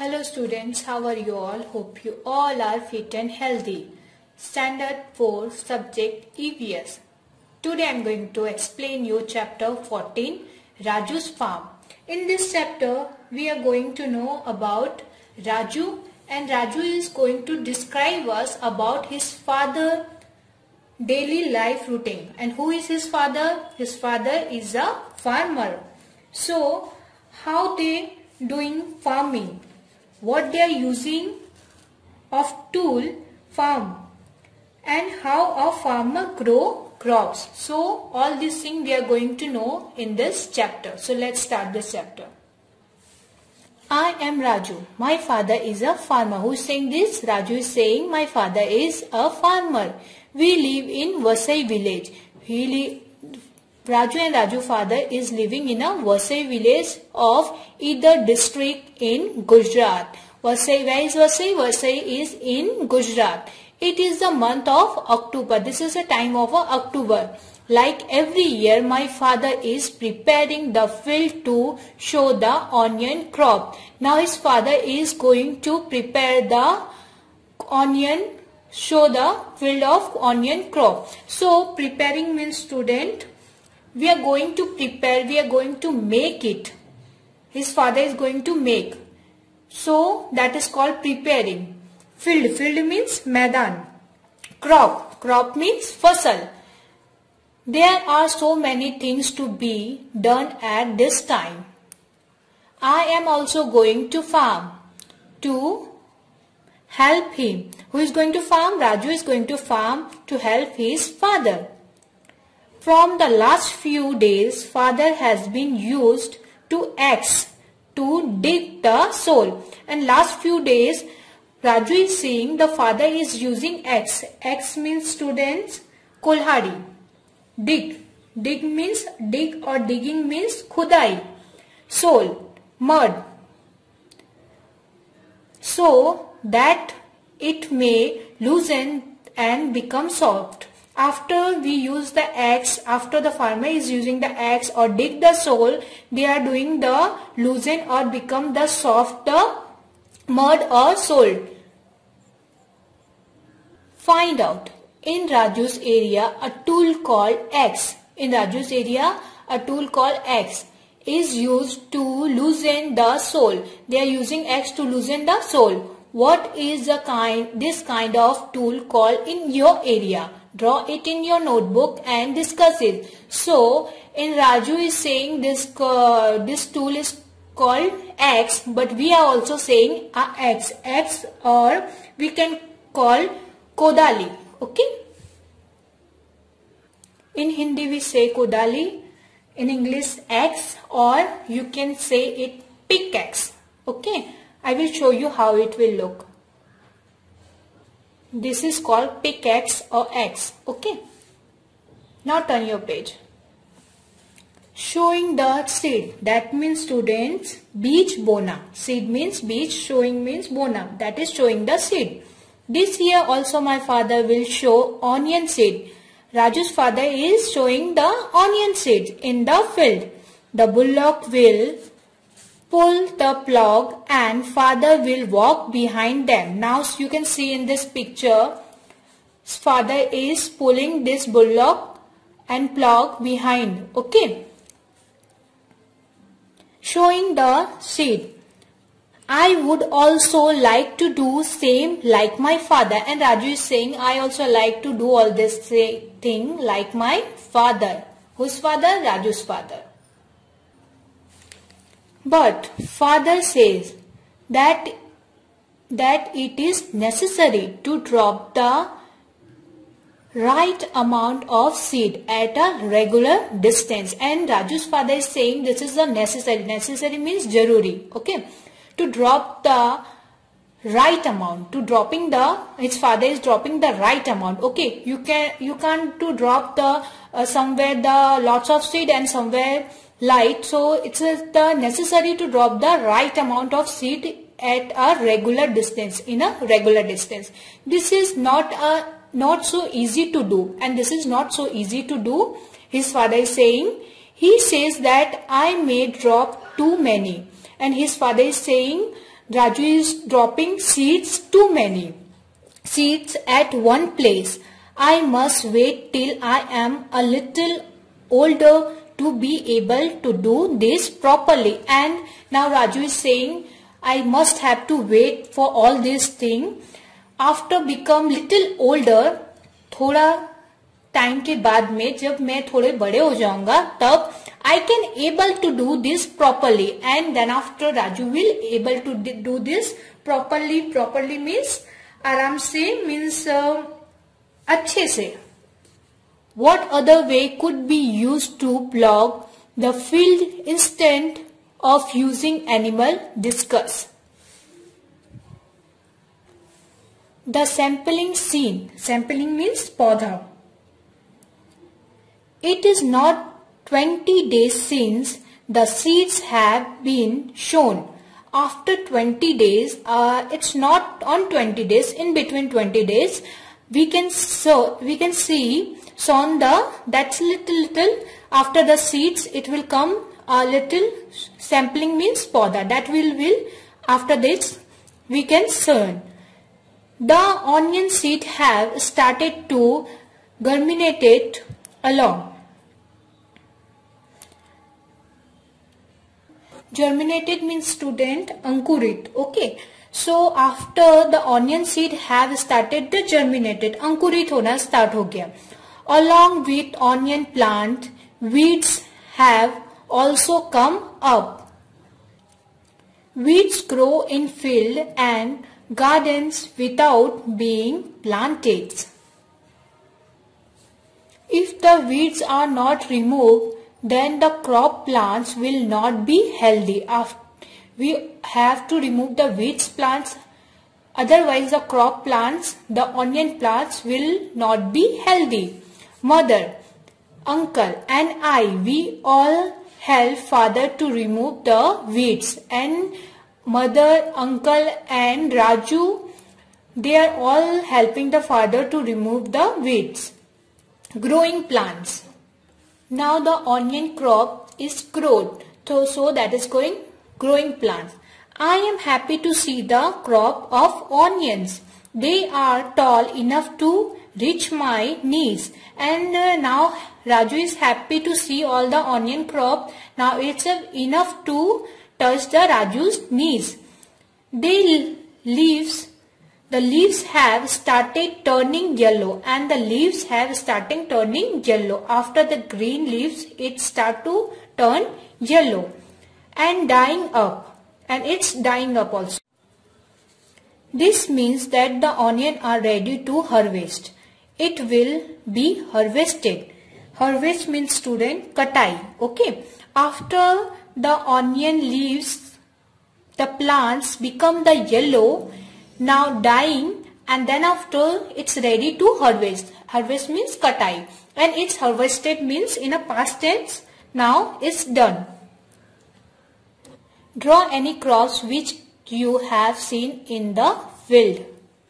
Hello students, how are you all? Hope you all are fit and healthy. Standard 4 subject EVS. Today I am going to explain you chapter 14 Raju's farm. In this chapter we are going to know about Raju, and Raju is going to describe us about his father daily life routine. And who is his father? His father is a farmer. So how they doing farming, what they are using of tool farm, and how a farmer grow crops. So all these things we are going to know in this chapter. So let's start this chapter. I am Raju. My father is a farmer. Who is saying this? Raju is saying my father is a farmer. We live in Vasai village. Raju and Raju father is living in a Vasai village of either district in Gujarat. Vasai, where is Vasai? Vasai is in Gujarat. It is the month of October. This is the time of October. Like every year, my father is preparing the field to show the onion crop. Now his father is going to prepare the onion, show the field of onion crop. So preparing means, student, we are going to prepare, we are going to make it. His father is going to make. So that is called preparing. Field, field means Maidan. Crop, crop means fasal. There are so many things to be done at this time. I am also going to farm to help him. Who is going to farm? Raju is going to farm to help his father. From the last few days, father has been used to axe to dig the soil. And last few days, Raju is saying the father is using axe. Axe means, students, kulhadi. Dig. Dig means dig, or digging means khudai. Soil, mud. So that it may loosen and become soft. After we use the axe, after the farmer is using the axe or dig the soil, they are doing the loosen or become the soft mud or soil. Find out. In Raju's area, a tool called axe. In Raju's area, a tool called axe is used to loosen the soil. They are using axe to loosen the soil. What is this kind of tool called in your area? Draw it in your notebook and discuss it. So, in Raju is saying this tool is called axe, but we are also saying axe. Axe, or we can call kodali. Okay. In Hindi we say kodali. In English axe, or you can say it pickaxe. Okay. I will show you how it will look. This is called pickaxe or axe. Okay. Now turn your page. Showing the seed. That means, students, beej bona. Seed means beej. Showing means bona. That is showing the seed. This year also my father will show onion seed. Raju's father is showing the onion seeds in the field. The bullock will pull the plough and father will walk behind them. Now you can see in this picture, father is pulling this bullock and plough behind. Okay. Showing the seed. I would also like to do same like my father. And Raju is saying, I also like to do all this thing like my father. Whose father? Raju's father. But father says that it is necessary to drop the right amount of seed at a regular distance. And Raju's father is saying this is a necessary. Necessary means jaruri. Okay. To drop the right amount. His father is dropping the right amount. Okay. You can't to drop the somewhere the lots of seed and somewhere light. So it's the necessary to drop the right amount of seed at a regular distance, in a regular distance. This is not so easy to do, and this is not so easy to do. His father is saying, he says that I may drop too many, and his father is saying Raju is dropping seeds, too many seeds at one place. I must wait till I am a little older to be able to do this properly. And now Raju is saying, I must have to wait for all these things. After become little older, थोड़ा time के बाद में जब मैं थोड़े बड़े हो जाऊंगा तब I can able to do this properly. And then after Raju will able to do this properly. Properly means आराम से, means अच्छे से. What other way could be used to plough the field instead of using animal? Discuss. The sampling scene. Sampling means पौधा. It is not 20 days since the seeds have been sown. After 20 days, it's not on 20 days, in between 20 days, we can see sown that's little after the seeds it will come a little sampling means पौधा, that will after this we can sown. The onion seed have started to germinate along. Germinated means student ankurit. Okay. So after the onion seed have started the germinated, ankurit होना start हो गया. Along with onion plant, weeds have also come up. Weeds grow in field and gardens without being planted. If the weeds are not removed, then the crop plants will not be healthy. We have to remove the weeds plants, otherwise the crop plants, the onion plants will not be healthy. Mother, uncle and I, we all help father to remove the weeds, and mother, uncle and Raju, they are all helping the father to remove the weeds. Growing plants. Now the onion crop is grown, so that is growing plants. I am happy to see the crop of onions. They are tall enough to reach my knees. And now Raju is happy to see all the onion crop. Now it's enough to touch the Raju's knees. The leaves have started turning yellow, and the leaves have started turning yellow. After the green leaves, it start to turn yellow and dying up, and it's dying up also. This means that the onion are ready to harvest. It will be harvested. Harvest means student katai. Okay. After the onion leaves, the plants become the yellow, now dying, and then after it's ready to harvest. Harvest means katai, and it's harvested means in a past tense. Now it's done. Draw any crops which you have seen in the field.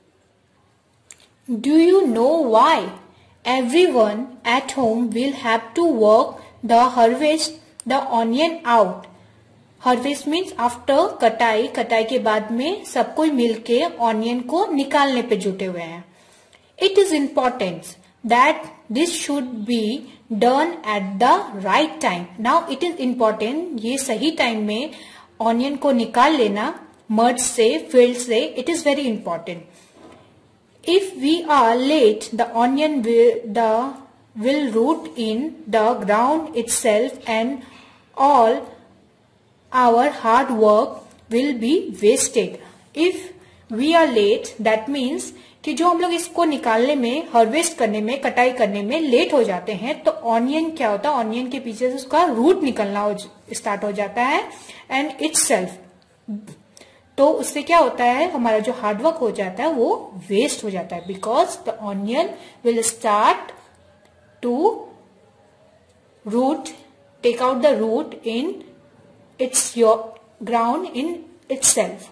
Do you know why? Everyone at home will have to work the harvest the onion out. Harvest means after कटाई, कटाई के बाद में सब कोई मिलके onion को निकालने पे जुटे हुए हैं. It is important that this should be done at the right time. Now it is important, ये सही टाइम में ऑनियन को निकाल लेना मर्ज से, फील्ड से, it is very important. If we are late the onion will root in the ground itself and all our hard work will be wasted. If we are late, that means कि जो हम लोग इसको निकालने में, harvest करने में, कटाई करने में लेट हो जाते हैं तो ऑनियन क्या होता है, ऑनियन के पीछे से उसका रूट निकलना स्टार्ट हो जाता है एंड इटसेल्फ. तो उससे क्या होता है, हमारा जो हार्डवर्क हो जाता है वो वेस्ट हो जाता है, because the onion will start to root, take out the root in your ground in itself.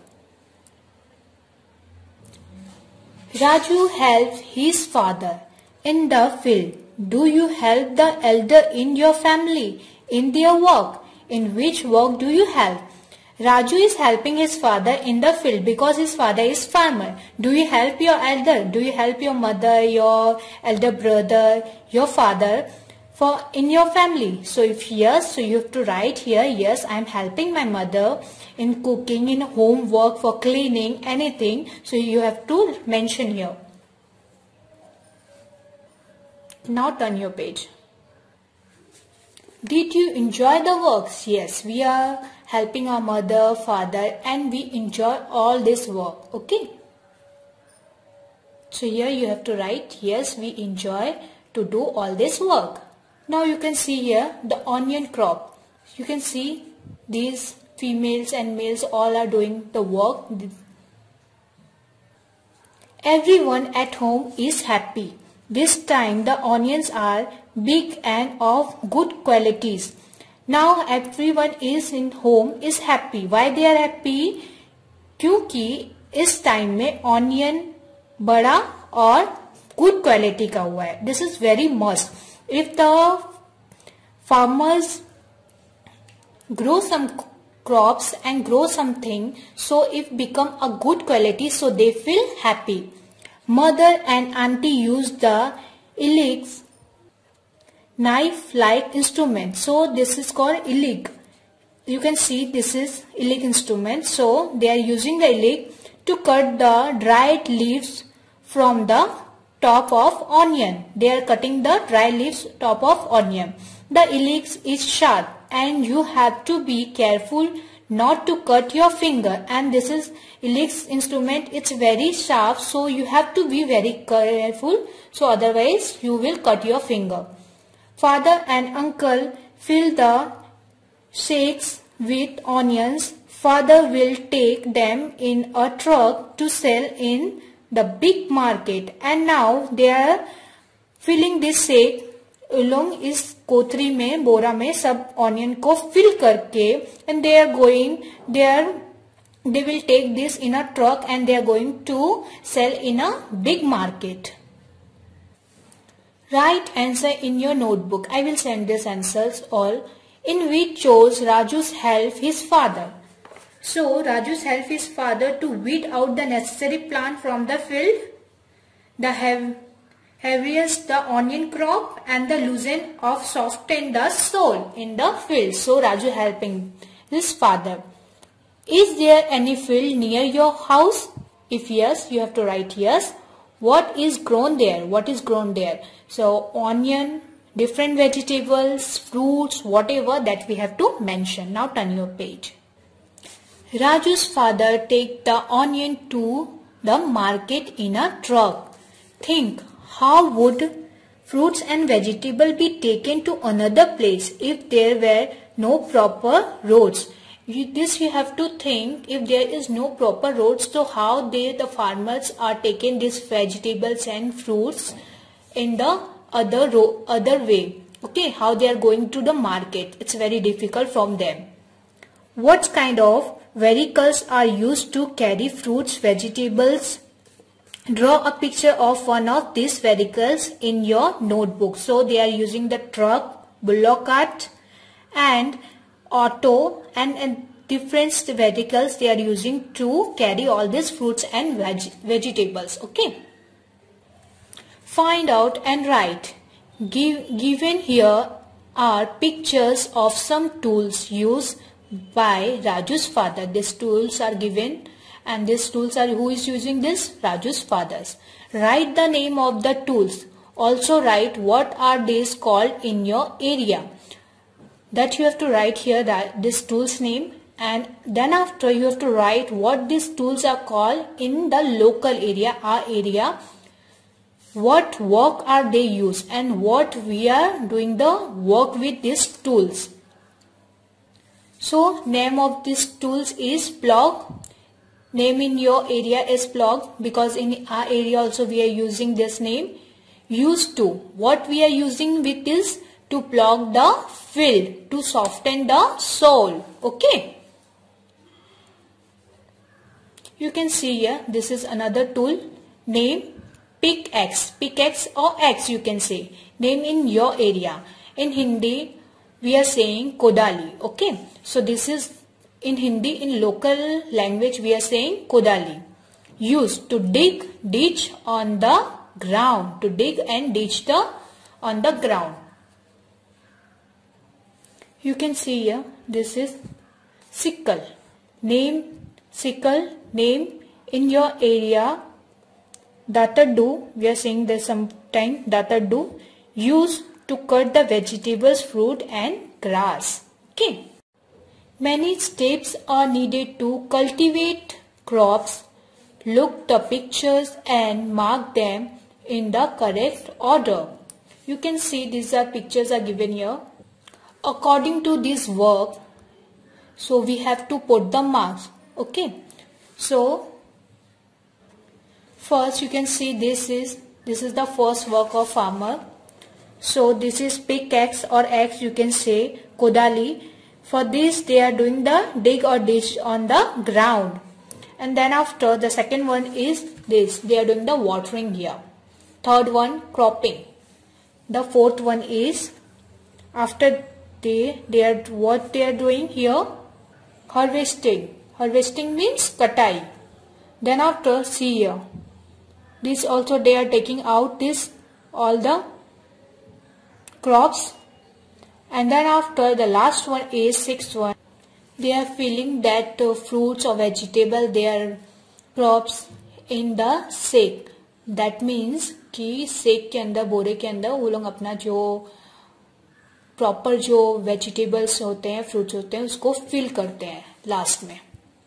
Raju helped his father in the field. Do you help the elder in your family in their work? In which work do you help? Raju is helping his father in the field because his father is farmer. Do you help your elder? Do you help your mother, your elder brother, your father in your family? So if yes, so you have to write here, yes, I am helping my mother in cooking, in homework, for cleaning, anything. So you have to mention here. Now turn your page. Did you enjoy the works? Yes, we are helping our mother, father, and we enjoy all this work. Okay. So here you have to write, yes, we enjoy to do all this work. Now you can see here the onion crop. You can see these females and males all are doing the work. Everyone at home is happy. This time the onions are big and of good qualities. Now everyone is in home is happy. Why they are happy? क्योंकि इस time में onion बड़ा और good quality का हुआ है. This is very must. If the farmers grow some crops and grow something, so if become a good quality, so they feel happy. Mother and auntie use the iligs knife-like instrument. So this is called ilig. You can see this is ilig instrument. So they are using the ilig to cut the dried leaves from the top of onion. They are cutting the dry leaves top of onion. The ilig is sharp and you have to be careful not to cut your finger, and this is ilig instrument. It's very sharp, so you have to be very careful, so otherwise you will cut your finger. Father and uncle fill the sacks with onions. Father will take them in a truck to sell in the big market, and now they are filling this sack along इस कोथरी में बोरा में सब onion को fill करके, and they are going they will take this in a truck and they are going to sell in a big market. Write answer in your notebook. I will send these answers all. In which chores Raju's help his father. So Raju's help his father to weed out the necessary plant from the field. The heaviest the onion crop and the loosen of soften the soil in the field. So Raju helping his father. Is there any field near your house? If yes, you have to write yes. What is grown there? What is grown there? So onion, different vegetables, fruits, whatever that we have to mention. Now turn your page. Raju's father take the onion to the market in a truck. Think, how would fruits and vegetables be taken to another place if there were no proper roads? This you have to think, if there is no proper roads, so how the farmers are taking these vegetables and fruits in the other way. Okay, how they are going to the market. It's very difficult from them. What kind of vehicles are used to carry fruits, vegetables? Draw a picture of one of these vehicles in your notebook. So they are using the truck, bullock cart and auto and different vehicles they are using to carry all these fruits and vegetables. Okay. Find out and write. Given here are pictures of some tools used by Raju's father. These tools are given and these tools are who is using this? Raju's fathers. Write the name of the tools. Also write what are these called in your area. That you have to write here that this tool's name, and then after you have to write what these tools are called in the local area, our area. What work are they used and what we are doing the work with these tools. So name of these tools is plug. Name in your area is plug because in our area also we are using this name. Used to. What we are using with this to plug the field, to soften the soil. Okay. You can see here this is another tool. Name pickaxe. Pickaxe or axe you can say. Name in your area. In Hindi we are saying kodali. Okay. So this is In Hindi, in local language, we are saying kodali. Used to dig, ditch on the ground. To dig and ditch on the ground. You can see here, this is sickle. Name, sickle, name in your area. Datadu, we are saying this sometime, datadu, used to cut the vegetables, fruit and grass. Okay. Many steps are needed to cultivate crops. Look the pictures and mark them in the correct order. You can see these are pictures are given here. According to this work, so we have to put the marks. Okay. So first you can see this is the first work of farmer. So this is pickaxe or axe, you can say kodali. For this they are doing the dig or ditch on the ground. And then after, the second one is this, they are doing the watering here. Third one, cropping. The fourth one is, after what they are doing here, harvesting. Harvesting means katai. Then after, see here, this also they are taking out this all the crops. And then after, the last one is sixth one. They are filling that fruits or vegetable, their crops in the sack. That means कि sack के अंदर, बोरे के अंदर वो लोग अपना जो proper जो vegetables होते हैं, fruits होते हैं, उसको fill करते हैं last में.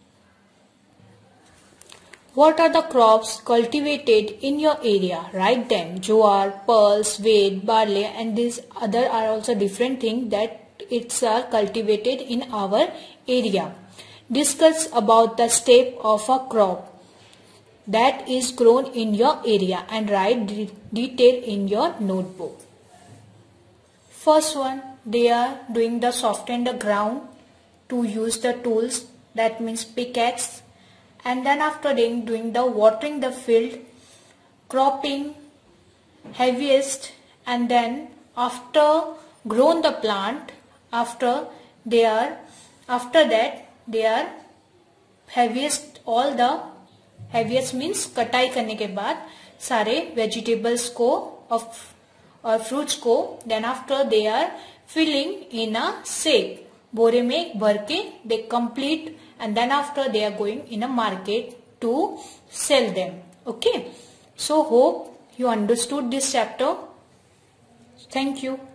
What are the crops cultivated in your area? Write them. Jowar, pulse, wheat, barley, and these other are also different things that it's are cultivated in our area. Discuss about the step of a crop that is grown in your area and write detail in your notebook. First one, they are doing the soften the ground to use the tools, that means pickaxe. And then after doing the watering the field, cropping, harvest, and then after grown the plant, after that they are harvest all the, harvest means कटाई करने के बाद सारे vegetables को और fruits को, then after they are filling in a sack, बोरे में भर के they complete, and then after they are going in a market to sell them. Okay, so hope you understood this chapter. Thank you.